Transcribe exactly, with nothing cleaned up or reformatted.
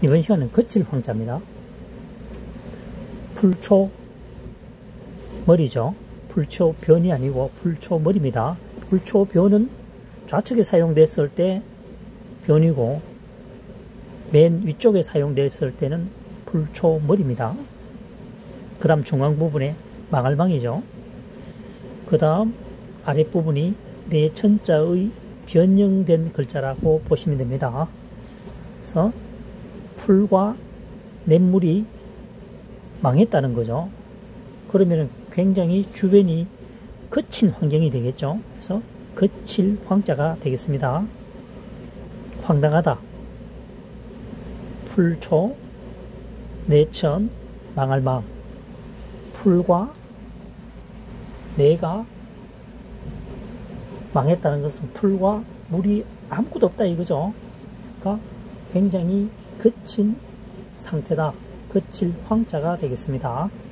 이번 시간은 거칠 황자입니다. 풀초 머리죠. 풀초 변이 아니고 풀초 머리입니다. 풀초 변은 좌측에 사용됐을 때 변이고 맨 위쪽에 사용됐을 때는 풀초 머리입니다. 그 다음 중앙 부분에 망할망이죠. 그 다음 아랫부분이 내천자의 변형된 글자라고 보시면 됩니다. 그래서 풀과 냇물이 망했다는 거죠. 그러면 굉장히 주변이 거친 환경이 되겠죠. 그래서 거칠 황자가 되겠습니다. 황당하다, 풀초, 내천, 망할망. 풀과 내가 망했다는 것은 풀과 물이 아무것도 없다 이거죠. 그러니까 굉장히 거친 상태다. 거칠 황자가 되겠습니다.